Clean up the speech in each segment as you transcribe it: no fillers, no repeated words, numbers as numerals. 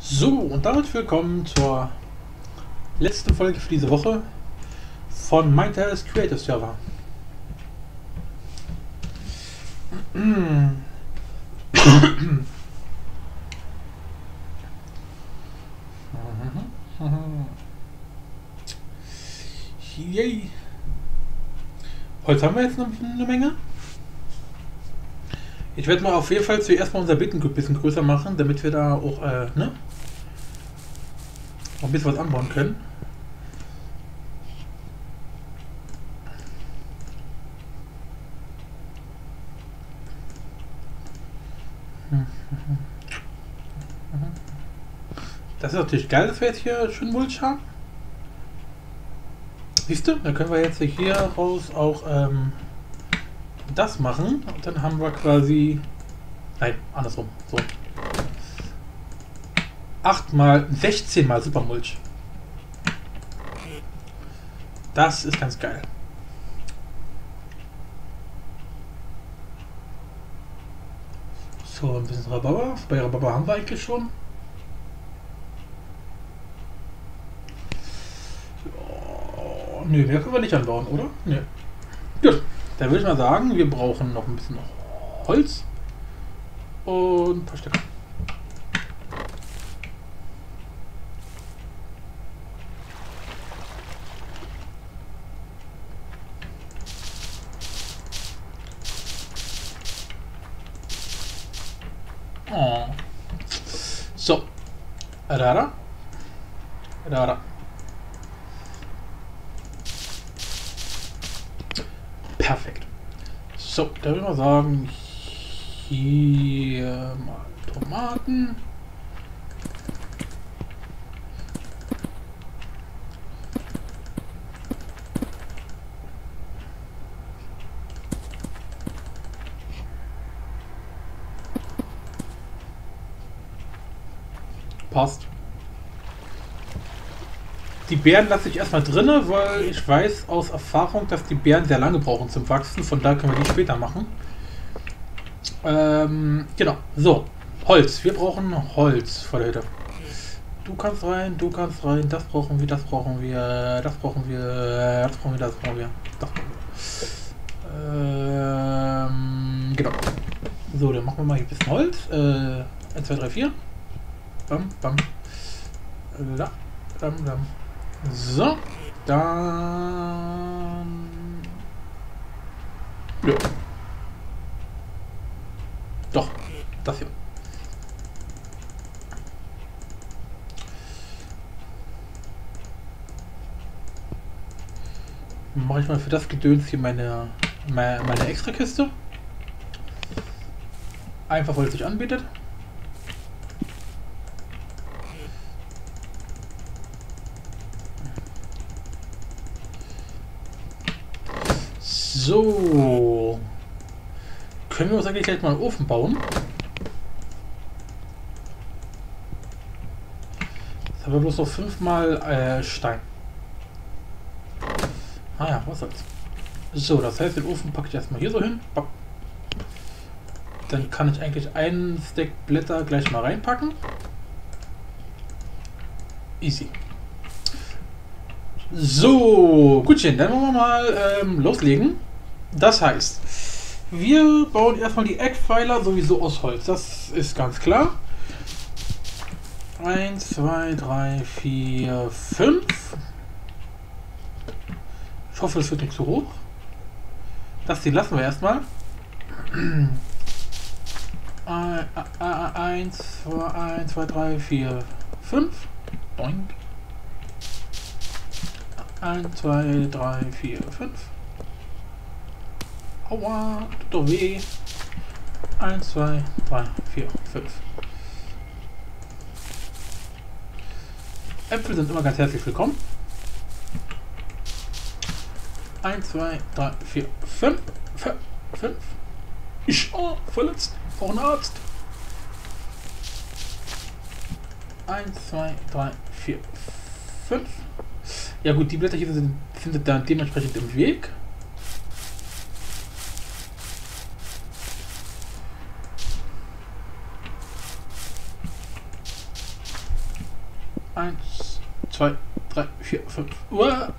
So, und damit willkommen zur letzten Folge für diese Woche von Mindtales Creative Server. Yay. Holz haben wir jetzt noch eine Menge. Ich werde mal auf jeden Fall zuerst mal unser Beeten ein bisschen größer machen, damit wir da auch noch ein bisschen was anbauen können. Das ist natürlich geil, dass wir jetzt hier schön Mulch haben. Siehst du, da können wir jetzt hier raus auch das machen und dann haben wir quasi, nein, andersrum, so 8 mal 16 mal Supermulch. Das ist ganz geil. So, ein bisschen Rhabarber. Bei Rhabarber haben wir eigentlich schon. Oh, nö, mehr können wir nicht anbauen, oder? Nö. Gut, dann würde ich mal sagen, wir brauchen noch ein bisschen Holz und ein paar Stöcke. Oh. So. Da. Perfekt. So, da würde ich mal sagen, hier mal Tomaten. Passt. Die Beeren lasse ich erstmal drinne, weil ich weiß aus Erfahrung, dass die Beeren sehr lange brauchen zum Wachsen. Von daher können wir die später machen. Genau. So, Holz. Wir brauchen Holz vor der Hütte. Du kannst rein, das brauchen wir, das brauchen wir, das brauchen wir, das brauchen wir, das brauchen wir, das brauchen wir. Genau. So, dann machen wir mal hier ein bisschen Holz. 1, 2, 3, 4. Bam, bam. Da, bam, bam. So, dann... Ja. Doch, das hier. Mache ich mal für das Gedöns hier meine Extrakiste. Einfach, weil es sich anbietet. So, können wir uns eigentlich gleich mal einen Ofen bauen? Jetzt haben wir bloß noch 5 mal Stein. Ah ja, was soll's. So, das heißt, den Ofen packe ich erstmal hier so hin. Dann kann ich eigentlich einen Stack Blätter gleich mal reinpacken. Easy. So, gutchen, dann wollen wir mal loslegen. Das heißt, wir bauen erstmal die Eckpfeiler sowieso aus Holz. Das ist ganz klar. 1, 2, 3, 4, 5. Ich hoffe, es wird nicht zu hoch. Das hier lassen wir erstmal. 1, 2, 3, 4, 5. Doink. 1, 2, 3, 4, 5. Aua, tut doch weh. 1, 2, 3, 4, 5. Äpfel sind immer ganz herzlich willkommen. 1, 2, 3, 4, 5. 5. Ich verletzt. Brauche einen Arzt. 1, 2, 3, 4, 5. Ja gut, die Blätter hier sind dann dementsprechend im Weg. 1, 2, 3, 4, 5 Uhr.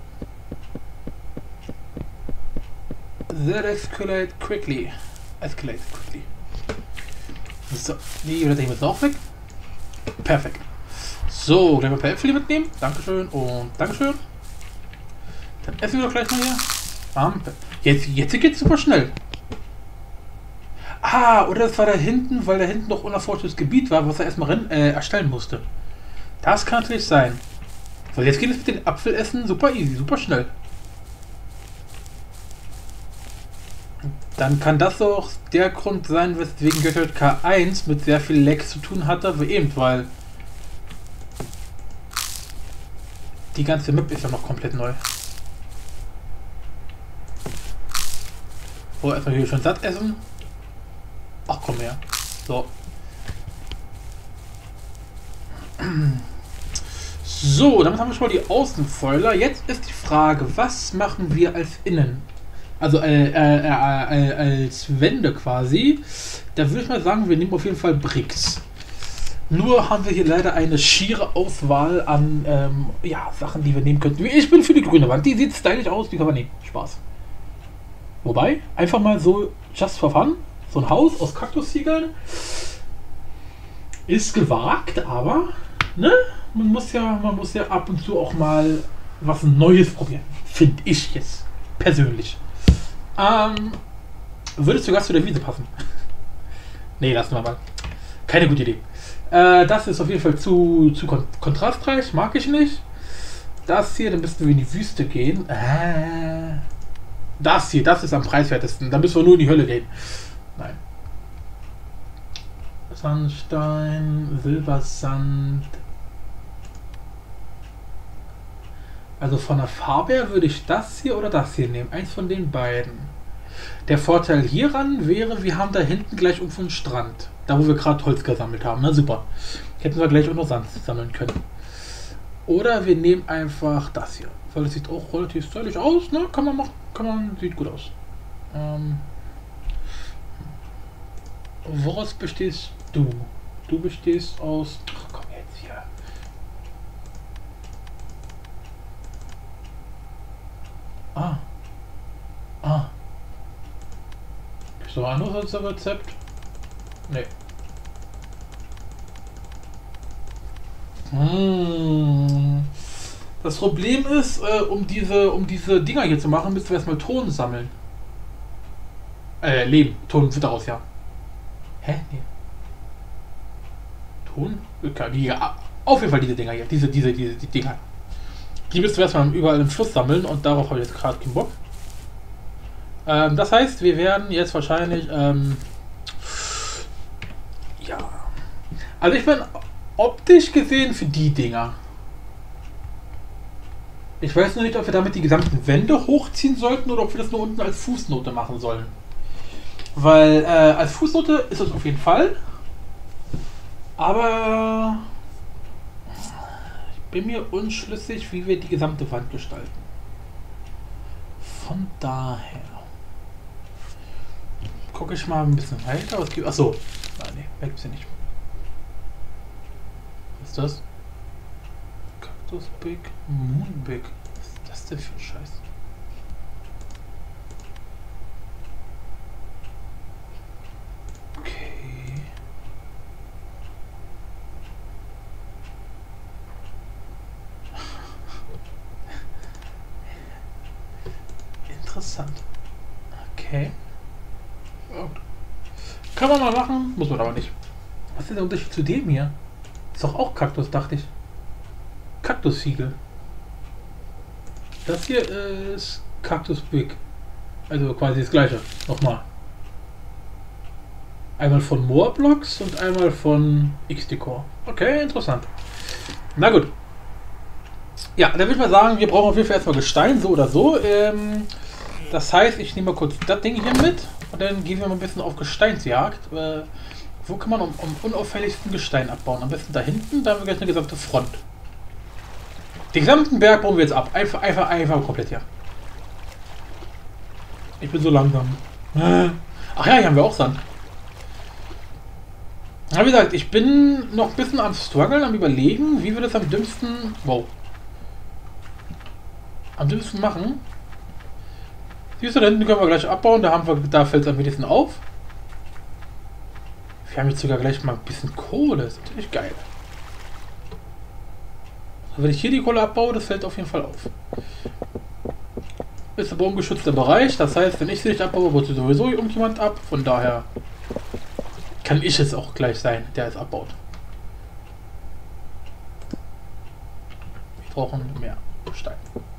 That escalate quickly. Escalate quickly. So, die Leute jetzt auch weg. Perfekt. So, gleich mal ein paar Äpfel mitnehmen. Dankeschön und Dankeschön. Dann essen wir doch gleich mal hier. Bam. Jetzt geht's super schnell. Ah, oder das war da hinten, weil da hinten noch unerforschtes Gebiet war, was er erstmal erstellen musste. Das kann natürlich sein. So, jetzt geht es mit den Apfelessen super easy, super schnell. Dann kann das auch der Grund sein, weswegen JK1 mit sehr viel Lag zu tun hatte, wie eben, weil die ganze Map ist ja noch komplett neu. So, erstmal hier schön satt essen. Ach komm her. So. So, damit haben wir schon mal die Außenpfeiler. Jetzt ist die Frage, was machen wir als Innen? Also als Wände quasi. Da würde ich mal sagen, wir nehmen auf jeden Fall Bricks. Nur haben wir hier leider eine schiere Auswahl an ja, Sachen, die wir nehmen könnten. Ich bin für die grüne Wand. Die sieht stylisch aus, die kann man nehmen. Spaß. Wobei, einfach mal so just for fun. So ein Haus aus Kaktusziegeln ist gewagt, aber ne? Man muss ja ab und zu auch mal was Neues probieren. Finde ich jetzt persönlich. Würde sogar zu der Wiese passen. Nee, lassen wir mal. Keine gute Idee. Das ist auf jeden Fall zu kontrastreich. Mag ich nicht. Das hier, dann müssten wir in die Wüste gehen. Das hier, das ist am preiswertesten. Da müssen wir nur in die Hölle gehen. Nein. Sandstein, Silbersand. Also von der Farbe her würde ich das hier oder das hier nehmen. Eins von den beiden. Der Vorteil hieran wäre, wir haben da hinten gleich irgendwo einen Strand. Da wo wir gerade Holz gesammelt haben. Na super. Hätten wir gleich auch noch Sand sammeln können. Oder wir nehmen einfach das hier. Weil das sieht auch relativ stylisch aus. Ne? Kann man machen. Sieht gut aus. Woraus bestehst du? Du bestehst aus... Ach komm jetzt hier. Ist noch anders als das Rezept? Nee. Das Problem ist, um diese Dinger hier zu machen, müssen wir erstmal Ton sammeln. Leben. Ton wird daraus, ja. Hä? Nee. Ton? Okay, auf jeden Fall diese Dinger hier. Diese Dinger. Die müssen wir erstmal überall im Fluss sammeln und darauf habe ich jetzt gerade keinen Bock. Das heißt, wir werden jetzt wahrscheinlich, ja. Also ich bin optisch gesehen für die Dinger. Ich weiß nur nicht, ob wir damit die gesamten Wände hochziehen sollten oder ob wir das nur unten als Fußnote machen sollen. Weil als Fußnote ist es auf jeden Fall. Aber ich bin mir unschlüssig, wie wir die gesamte Wand gestalten. Von daher gucke ich mal ein bisschen weiter. Was gibt? Achso. Nein, nee, weg ist sie nicht. Was ist das? Cactus Big, Moon Big. Was ist das denn für ein Scheiß? Okay. Interessant. Okay. Kann man mal machen, muss man aber nicht. Was ist der Unterschied zu dem hier? Ist doch auch Kaktus, dachte ich. Kaktussiegel. Das hier ist Cactus Big. Also quasi das gleiche. Nochmal. Einmal von Moorblocks und einmal von X-Decor. Okay, interessant. Na gut. Ja, dann würde ich mal sagen, wir brauchen auf jeden Fall erstmal Gestein, so oder so. Das heißt, ich nehme mal kurz das Ding hier mit und dann gehen wir mal ein bisschen auf Gesteinsjagd. Wo kann man am unauffälligsten Gestein abbauen? Am besten da hinten, da haben wir gleich eine gesamte Front. Den gesamten Berg bauen wir jetzt ab. Einfach komplett hier. Ich bin so langsam. Ach ja, hier haben wir auch Sand. Ja, wie gesagt, ich bin noch ein bisschen am struggeln, am überlegen, wie wir das am dümmsten... Wow. Am dümmsten machen. Siehst du, da hinten können wir gleich abbauen, da fällt es am wenigsten auf. Wir haben jetzt sogar gleich mal ein bisschen Kohle, das ist natürlich geil. Also wenn ich hier die Kohle abbaue, das fällt auf jeden Fall auf. Ist aber ungeschützter Bereich, das heißt, wenn ich sie nicht abbaue, wird sie sowieso irgendjemand ab. Von daher kann ich es auch gleich sein, der es abbaut. Wir brauchen mehr Stein.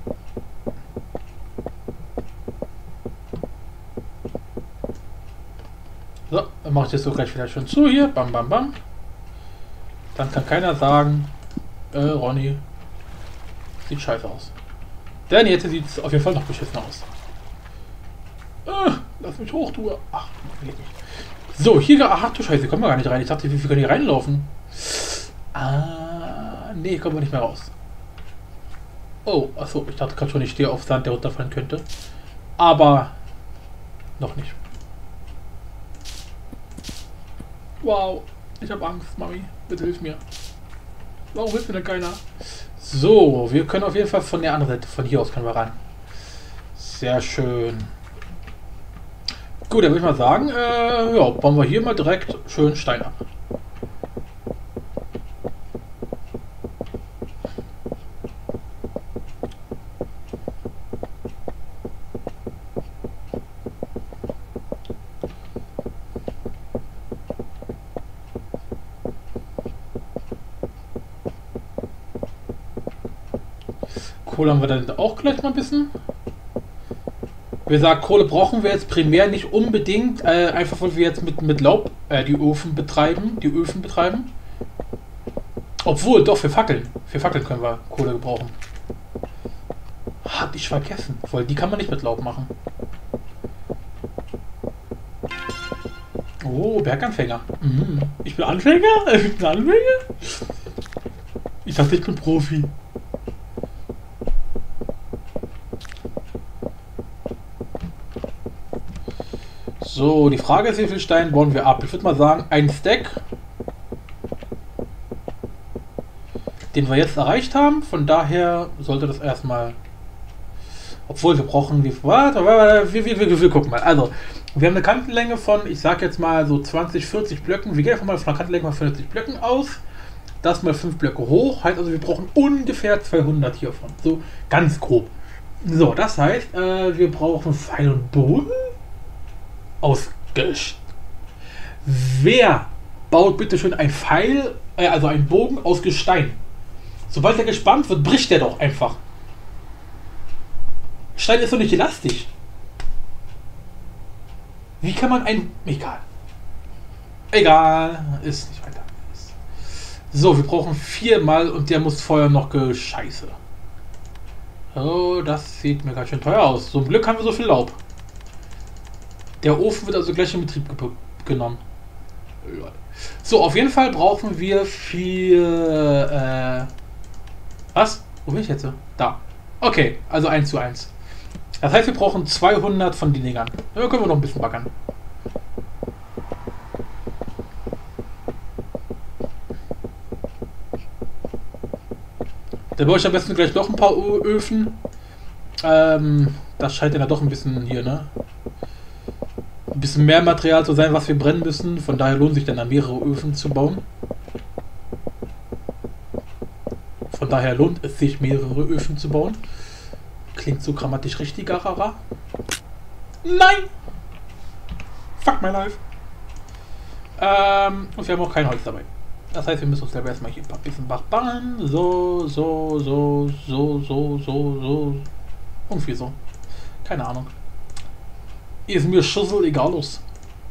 So, dann mache ich das so gleich wieder schön zu hier. Bam, bam, bam. Dann kann keiner sagen, Ronny, sieht scheiße aus. Denn jetzt sieht es auf jeden Fall noch beschissen aus. Lass mich hoch, du. Ach, geht nicht. So, hier, ach du Scheiße, kommen wir gar nicht rein. Ich dachte, wir können hier reinlaufen. Ah, nee, kommen wir nicht mehr raus. Oh, achso, ich dachte gerade schon, ich stehe auf Sand, der runterfallen könnte. Aber noch nicht. Wow, ich habe Angst, Mami. Bitte hilf mir. Warum hilft mir denn keiner? So, wir können auf jeden Fall von der anderen Seite, von hier aus können wir ran. Sehr schön. Gut, dann würde ich mal sagen, ja, bauen wir hier mal direkt schön Stein ab. Kohle haben wir dann auch gleich mal ein bisschen. Wie gesagt, Kohle brauchen wir jetzt primär nicht unbedingt, einfach weil wir jetzt mit Laub die Öfen betreiben. Obwohl, doch, für Fackeln. Für Fackeln können wir Kohle gebrauchen. Hatte ich vergessen, weil die kann man nicht mit Laub machen. Oh, Berganfänger. Ich bin Anfänger? Ich bin Anfänger? Ich dachte, ich bin Profi. So, die Frage ist, wie viel Stein bauen wir ab? Ich würde mal sagen, ein Stack, den wir jetzt erreicht haben. Von daher sollte das erstmal... Obwohl, wir brauchen... Wir gucken mal. Also, wir haben eine Kantenlänge von, ich sag jetzt mal so 20, 40 Blöcken. Wir gehen einfach mal von einer Kantenlänge von 40 Blöcken aus. Das mal 5 Blöcke hoch. Heißt also, wir brauchen ungefähr 200 hiervon. So, ganz grob. So, das heißt, wir brauchen Pfeil und Bogen. Wer baut bitte schön ein Pfeil, also einen Bogen aus Gestein? Sobald er gespannt wird, bricht er doch einfach. Stein ist doch nicht elastisch. Wie kann man ein... Egal. Ist nicht weiter. So, wir brauchen 4 Mal und der muss vorher noch gescheiße. Oh, das sieht mir ganz schön teuer aus. Zum Glück haben wir so viel Laub. Der Ofen wird also gleich in Betrieb genommen. So, auf jeden Fall brauchen wir 4... was? Wo bin ich jetzt? Da. Okay, also 1:1. Das heißt, wir brauchen 200 von den Dingern. Da können wir noch ein bisschen backern. Da brauche ich am besten gleich noch ein paar Öfen. Das scheint ja doch ein bisschen hier, ne? Ein bisschen mehr Material zu sein, was wir brennen müssen. Von daher lohnt sich dann mehrere Öfen zu bauen. Von daher lohnt es sich, mehrere Öfen zu bauen. Klingt so grammatisch richtig, Garara. Nein! Fuck my life. Und wir haben auch kein Holz dabei. Das heißt, wir müssen uns selber erstmal hier ein bisschen bauen. So. Irgendwie so. Keine Ahnung. Ist mir Schüssel egal los.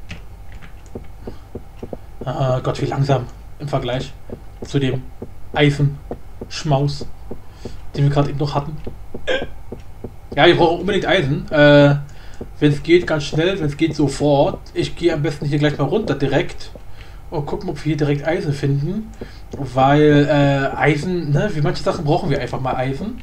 Ah Gott, wie langsam im Vergleich zu dem Eisenschmaus, den wir gerade eben noch hatten. Ja, wir brauchen unbedingt Eisen. Wenn es geht, ganz schnell, wenn es geht, sofort. Ich gehe am besten hier gleich mal runter direkt und gucken, ob wir hier direkt Eisen finden. Weil Eisen, ne, wie manche Sachen brauchen wir einfach mal Eisen.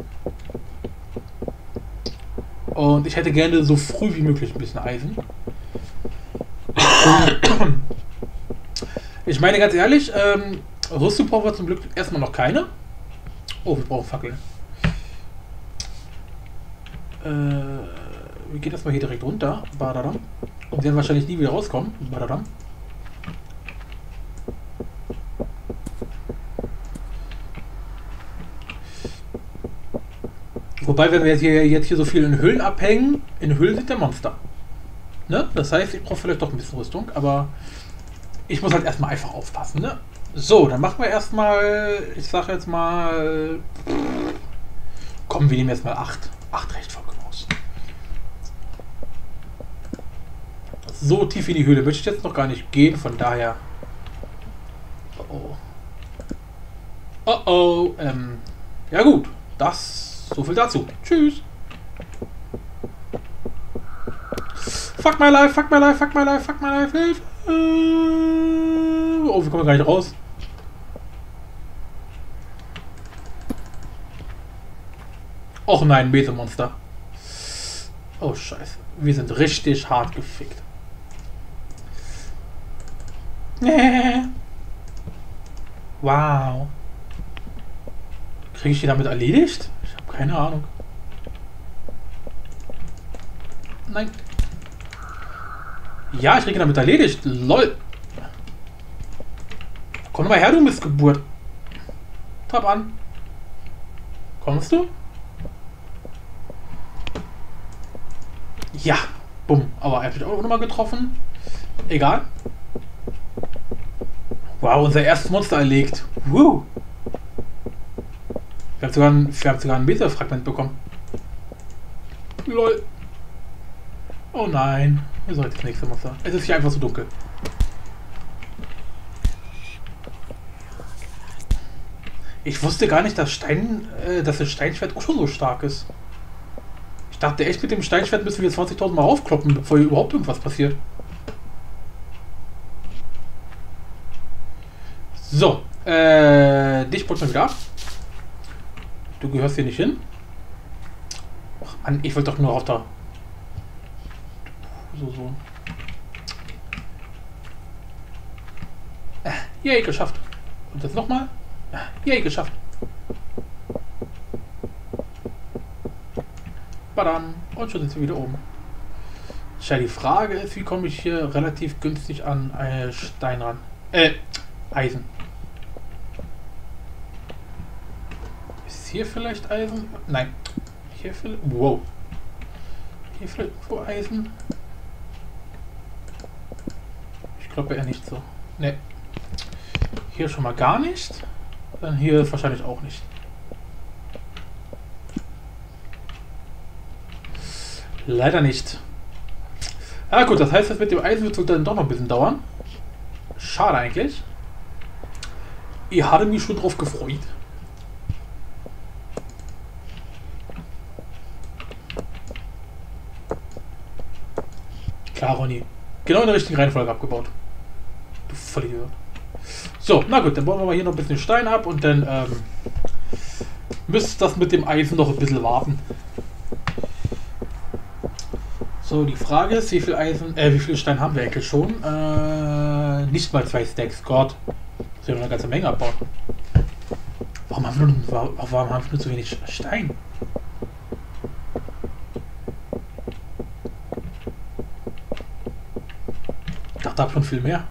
Und ich hätte gerne so früh wie möglich ein bisschen Eisen. Ich meine ganz ehrlich, Rüstung brauchen wir zum Glück erstmal noch keine. Oh, wir brauchen Fackeln. Wir gehen erstmal hier direkt runter. Badadam. Und werden wahrscheinlich nie wieder rauskommen. Badadam. Wobei, wenn wir jetzt hier so viel in Höhlen abhängen, in Höhlen sind der Monster. Ne? Das heißt, ich brauche vielleicht doch ein bisschen Rüstung, aber ich muss halt erstmal einfach aufpassen. Ne? So, dann machen wir erstmal, ich sage jetzt mal, komm, wir nehmen jetzt mal 8. 8 reicht vollkommen aus. So tief in die Höhle möchte ich jetzt noch gar nicht gehen, von daher. Oh oh. Oh oh. Ja gut, so viel dazu. Tschüss. Fuck my life, fuck my life, fuck my life, fuck my life, Hilfe. Oh, wir kommen gar nicht raus. Och nein, Mesemonster. Oh scheiße. Wir sind richtig hart gefickt. Wow. Kriege ich die damit erledigt? Ich habe keine Ahnung. Nein. Ja, ich kriege damit erledigt. LOL. Komm mal her, du Missgeburt. Top an. Kommst du? Ja. Bumm. Aber er hat mich auch nochmal getroffen. Egal. Wow, unser erstes Monster erlegt. Woo. Wir haben sogar ein Meterfragment bekommen. LOL. Oh nein. Hier soll das nächste Monster. Es ist hier einfach so dunkel. Ich wusste gar nicht, dass das Steinschwert auch schon so stark ist. Ich dachte echt, mit dem Steinschwert müssen wir 20.000 Mal raufkloppen, bevor hier überhaupt irgendwas passiert. So, dich putzt mal wieder ab. Du gehörst hier nicht hin. Ach Mann, ich wollte doch nur auf der... So. Yay, geschafft. Und jetzt nochmal. Yay, geschafft. Badam. Und schon sind wir wieder oben. Tja, die Frage ist, wie komme ich hier relativ günstig an Stein ran? Eisen. Ist hier vielleicht Eisen? Nein. Hier vielleicht... Wow. Hier vielleicht irgendwo Eisen? Ich glaube eher nicht so. Ne. Hier schon mal gar nicht. Dann hier wahrscheinlich auch nicht. Leider nicht. Ah gut, das heißt, das mit dem Eisen wird dann doch noch ein bisschen dauern. Schade eigentlich. Ich hatte mich schon drauf gefreut. Klar, Ronny. Genau in der richtigen Reihenfolge abgebaut. Du Vollidiot. So, na gut, dann bauen wir mal hier noch ein bisschen Stein ab und dann müsste das mit dem Eisen noch ein bisschen warten. So, die Frage ist, wie viel Stein haben wir eigentlich schon? Nicht mal 2 Stacks, Gott. Das ist ja eine ganze Menge abbauen. Warum haben wir nur so wenig Stein? Ich dachte, da habe schon viel mehr.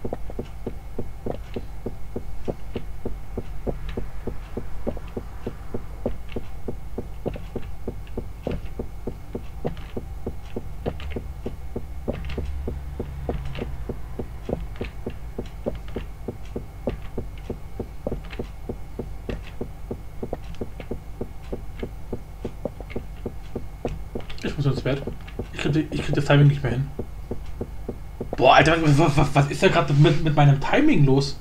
Ich muss ins Bett. Ich krieg das Timing nicht mehr hin. Boah, Alter, was ist da gerade mit meinem Timing los?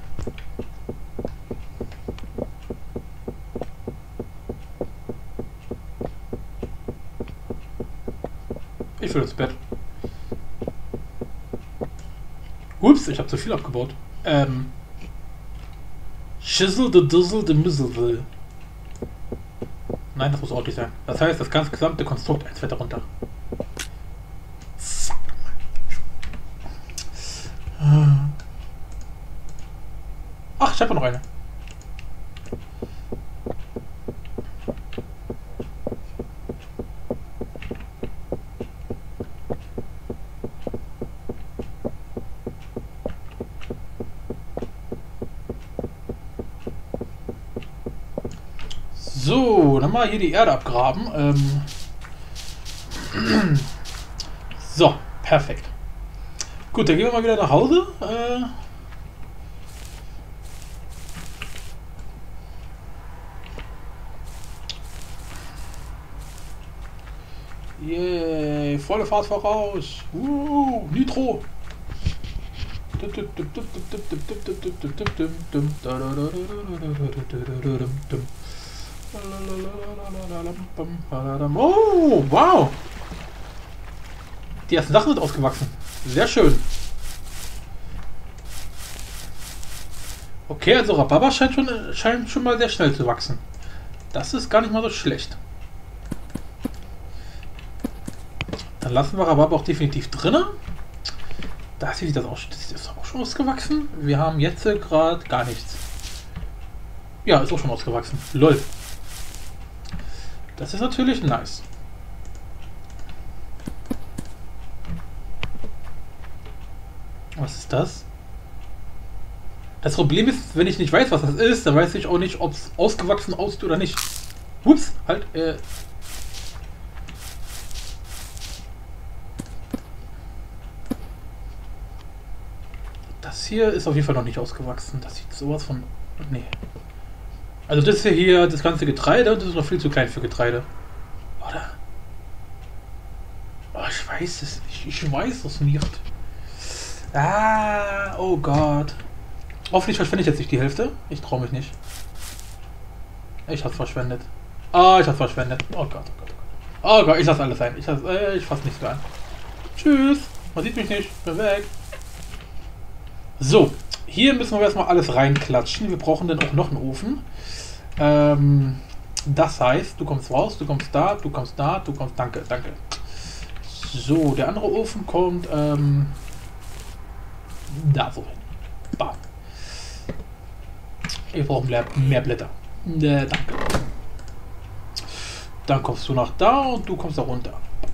Ich will ins Bett. Ups, ich habe zu viel abgebaut. Schissel the Dizzle the Mizzle. Nein, das muss ordentlich sein. Das heißt, das ganze gesamte Konstrukt eins weiter runter. ich habe noch eine. So, dann mal hier die Erde abgraben. So, perfekt. Gut, dann gehen wir mal wieder nach Hause. Yay, volle Fahrt voraus. Nitro. Oh, wow. Die ersten Sachen sind ausgewachsen. Sehr schön. Okay, also Rhabarber scheint schon mal sehr schnell zu wachsen. Das ist gar nicht mal so schlecht. Dann lassen wir Rhabarber auch definitiv drinnen. Da sieht das auch schon ausgewachsen. Wir haben jetzt gerade gar nichts. Ja, ist auch schon ausgewachsen. Lol. Das ist natürlich nice. Was ist das? Das Problem ist, wenn ich nicht weiß, was das ist, dann weiß ich auch nicht, ob es ausgewachsen aussieht oder nicht. Ups, halt, Das hier ist auf jeden Fall noch nicht ausgewachsen. Das sieht sowas von... Nee. Also das ist hier das ganze Getreide und das ist noch viel zu klein für Getreide. Oder? Oh, ich weiß es nicht. Ich weiß es nicht. Ah, oh Gott. Hoffentlich verschwende ich jetzt nicht die Hälfte. Ich traue mich nicht. Ich hab's verschwendet. Ah, ich hab's verschwendet. Oh Gott, oh Gott, oh Gott. Oh Gott, ich lasse alles ein. Ich fasse nichts mehr an. Tschüss. Man sieht mich nicht. Bin weg. So. Hier müssen wir erstmal alles reinklatschen. Wir brauchen dann auch noch einen Ofen. Das heißt, du kommst raus, du kommst da, du kommst da, du kommst... Danke, danke. So, der andere Ofen kommt da so hin. Bam. Wir brauchen mehr Blätter. Danke. Dann kommst du nach da und du kommst da runter.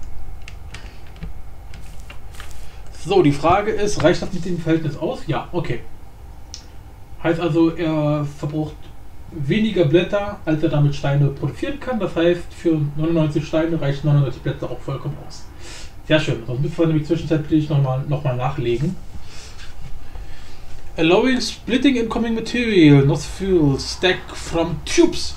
So, die Frage ist, reicht das mit dem Verhältnis aus? Ja, okay. Heißt also, er verbraucht weniger Blätter, als er damit Steine produzieren kann. Das heißt, für 99 Steine reichen 99 Blätter auch vollkommen aus. Sehr schön. Sonst müssen wir nämlich zwischenzeitlich nochmal nachlegen. Allowing splitting incoming material, not fuel, stack from tubes.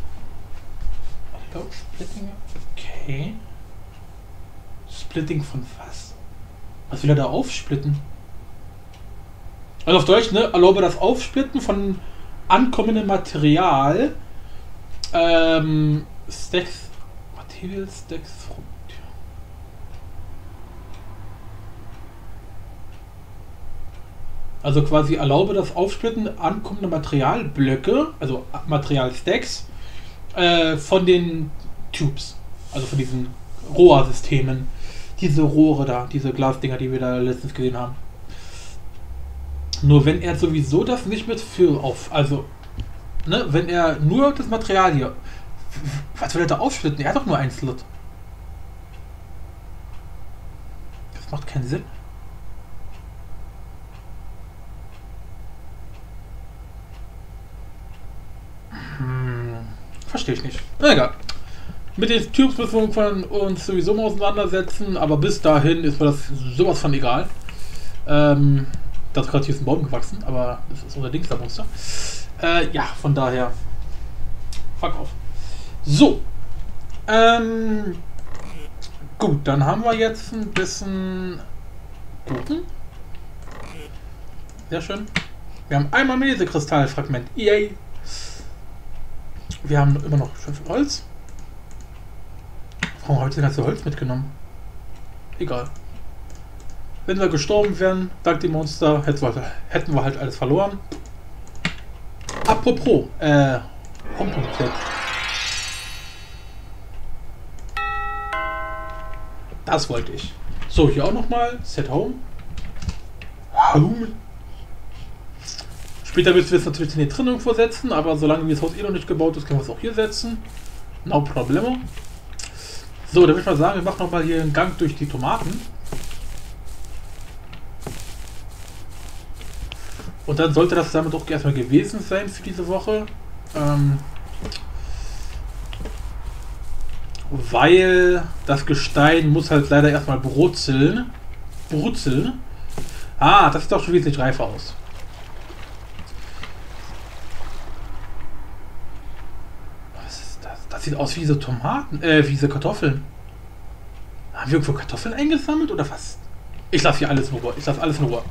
Splitting, okay. Splitting von was? Was will er da aufsplitten? Also auf Deutsch, ne? Erlaube das Aufsplitten von ankommendem Material. Stacks, Material Stacks from. Also quasi erlaube das Aufsplitten ankommender Materialblöcke, also Materialstacks, von den Tubes, also von diesen Rohrsystemen. Diese Rohre da, diese Glasdinger, die wir da letztens gesehen haben. Nur wenn er sowieso das nicht mit Fill auf, also, ne, wenn er nur das Material hier, was will er da aufsplitten? Er hat doch nur einen Slot. Das macht keinen Sinn. Verstehe ich nicht. Na egal. Mit den Tubes müssen wir uns sowieso mal auseinandersetzen, aber bis dahin ist mir das sowas von egal. Das gerade hier ist ein Baum gewachsen, aber das ist unser Dingster-Monster. Ja, von daher. Fuck off. So. Gut, dann haben wir jetzt ein bisschen Gurken. Sehr schön. Wir haben einmal Mesekristallfragment. Yay! Wir haben immer noch schön viel Holz. Warum habe ich das ganze Holz mitgenommen? Egal. Wenn wir gestorben wären, dank dem Monster, hätten wir halt alles verloren. Apropos, Home.z. Das wollte ich. So, hier auch nochmal. Set Home. Home. Später müssen wir es natürlich in die drin irgendwo setzen, aber solange das Haus eh noch nicht gebaut ist, können wir es auch hier setzen. No problemo. So, dann würde ich mal sagen, wir machen nochmal hier einen Gang durch die Tomaten. Und dann sollte das damit auch erstmal gewesen sein für diese Woche. Weil das Gestein muss halt leider erstmal brutzeln. Ah, das sieht doch schon wesentlich reifer aus. Was ist das? Das sieht aus wie diese Tomaten, wie diese Kartoffeln. Haben wir irgendwo Kartoffeln eingesammelt oder was? Ich lasse hier alles in Ruhe. Ich lasse alles in Ruhe.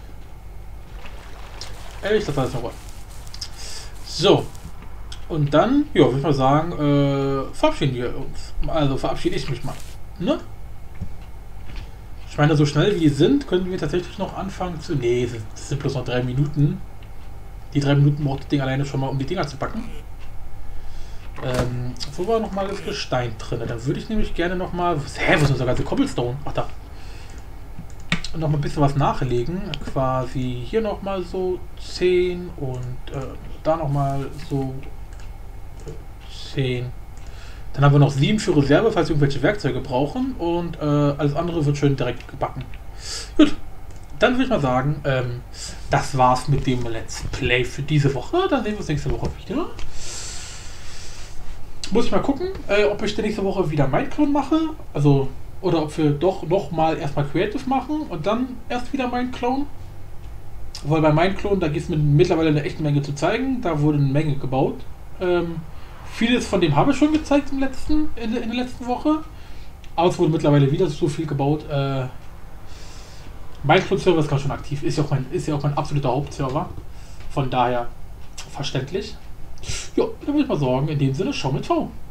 Ich lasse alles in Ruhe. So. Und dann, ja, würde ich mal sagen, verabschieden wir uns. Also verabschiede ich mich mal. Ne? Ich meine, so schnell wie die sind, können wir tatsächlich noch anfangen zu... Nee, es sind bloß noch 3 Minuten. Die 3 Minuten braucht das Ding alleine schon mal, um die Dinger zu packen. Wo war nochmal das Gestein drin? Dann würde ich nämlich gerne nochmal... Hä, wo ist denn sogar so Cobblestone? Ach, da. Und noch mal ein bisschen was nachlegen. Quasi hier nochmal so 10 und da nochmal so 10. Dann haben wir noch 7 für Reserve, falls wir irgendwelche Werkzeuge brauchen. Und alles andere wird schön direkt gebacken. Gut, dann würde ich mal sagen, das war's mit dem Let's Play für diese Woche. Dann sehen wir uns nächste Woche wieder. Muss ich mal gucken, ob ich nächste Woche wieder Mineclone mache. Also, oder ob wir doch nochmal erstmal Creative machen und dann erst wieder Mineclone. Weil bei Mineclone, da gibt es mittlerweile eine echte Menge zu zeigen. Da wurde eine Menge gebaut. Vieles von dem habe ich schon gezeigt in der letzten Woche. Aber es wurde mittlerweile wieder so viel gebaut. Minecraft-Server ist gerade schon aktiv. Ist ja auch mein absoluter Hauptserver. Von daher verständlich. Ja, dann würde ich mal sagen, in dem Sinne, schau mit V.